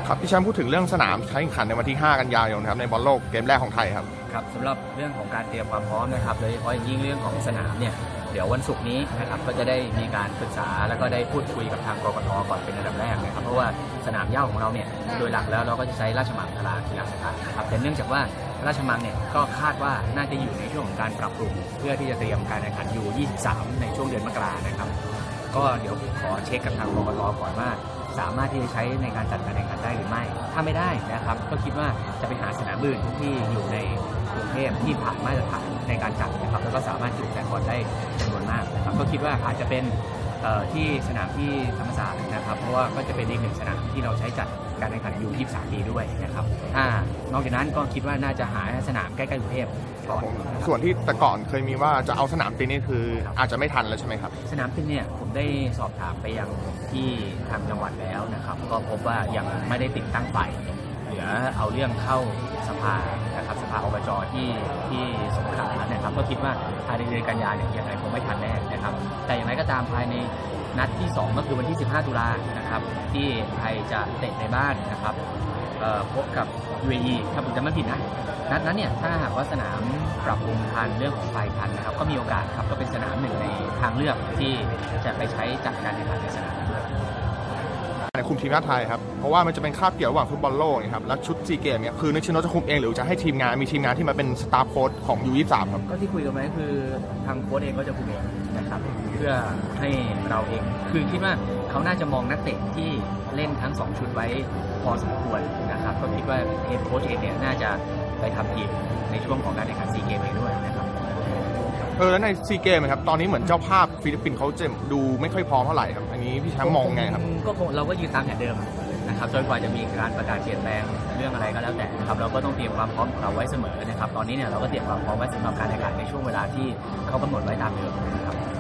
ครับพี่แชมป์พูดถึงเรื่องสนามแข่งขันในวันที่5กันยายนครับในบอลโลกเกมแรกของไทยครับครับสำหรับเรื่องของการเตรียมความพร้อมนะครับโดยเฉพาะอย่างยิ่งเรื่องของสนามเนี่ยเดี๋ยววันศุกร์นี้นะครับก็จะได้มีการปรึกษาแล้วก็ได้พูดคุยกับทางกกต.ก่อนเป็นอันดับแรกนะครับเพราะว่าสนามหญ้าของเราเนี่ยโดยหลักแล้วเราก็จะใช้ราชมังคลากีฬาสถานนะครับแต่เนื่องจากว่าราชมังเนี่ยก็คาดว่าน่าจะอยู่ในช่วงของการปรับปรุงเพื่อที่จะเตรียมการแข่งขันอยู่23ในช่วงเดือนมกรานะครับก็เดี๋ยวขอเช็คกับทางกกต.ก่อนว่าสามารถที่จะใช้ในการจัดการแข่งขันได้หรือไม่ถ้าไม่ได้นะครับก็คิดว่าจะไปหาสนามอื่นที่อยู่ในกรุงเทพที่ผ่านมาตรฐานในการจัดนะครับแล้วก็สามารถจุแฟนบอลได้จำนวนมากนะครับก็คิดว่าอาจจะเป็นที่สนามที่ธรรมศาสตร์นะครับเพราะว่าก็จะเป็นอีกหนึ่งสนามที่เราใช้จัดการแข่งขันอยู่23ปีด้วยนะครับนอกจากนั้นก็คิดว่าน่าจะหาสนามใกล้ๆกรุงเทพก่อนส่วนที่แต่ก่อนเคยมีว่าจะเอาสนามปินนี่คืออาจจะไม่ทันแล้วใช่ไหมครับสนามปินเนี่ยผมได้สอบถามไปยังที่ทางจังหวัดแล้วนะครับก็พบว่ายังไม่ได้ติดตั้งไฟเหลือเอาเรื่องเข้าสภานะครับสภาอบจ.ที่สงขลานะครับก็คิดว่าภายในเดือนกันยายนยังไงคงไม่ทันแน่นะครับแต่อย่างไรก็ตามภายในนัดที่2ก็คือวันที่15ตุลานะครับที่ไทยจะเตะในบ้านนะครับพบกับ UAE ถ้าผมจำไม่ผิดนะนัดนั้นเนี่ยถ้าหากว่าสนามปรับปรุงทันเรื่องของไฟทันนะครับก็มีโอกาสครับก็เป็นสนามหนึ่งในทางเลือกที่จะไปใช้จัดการแข่งขันในสนามด้วยในคุมทีมชาติไทยครับเพราะว่ามันจะเป็นคาบเกี่ยวระหว่างฟุตบอลโลกนะครับแล้วชุดซีเกมเนี่ยคือนิชโนจะคุมเองหรือจะให้ทีมงานมีทีมงานที่มาเป็นสตาฟโค้ชของ U23 ครับก็ที่คุยกันไว้คือทางโค้ชเองก็จะคุมเองนะครับเพื่อให้เราเองคือคิดว่าเขาน่าจะมองนักเตะที่เล่นทั้ง2ชุดไว้พอสมควรนะครับก็คิดว่าเฮดโค้ชเองเนี่ยน่าจะไปทำทีมในช่วงของการแข่งขันซีเกมเองด้วยนะครับแล้วในซีเกมครับตอนนี้เหมือนเจ้าภาพฟิลิปปินส์เขาจะดูไม่ค่อยพร้อมเท่าไหร่ครับอันนี้พี่แชมป์มองไงครับก็คงเราก็ยืนตามแผนเดิมนะครับจนกว่าจะมีการประกาศเปลี่ยนแปลงเรื่องอะไรก็แล้วแต่นะครับเราก็ต้องเตรียมความพร้อมของเราไว้เสมอนะครับตอนนี้เนี่ยเราก็เตรียมความพร้อมไว้สำหรับการแข่งขันในช่วงเวลาที่เขากำหนดไว้ตามเดิมนะครับ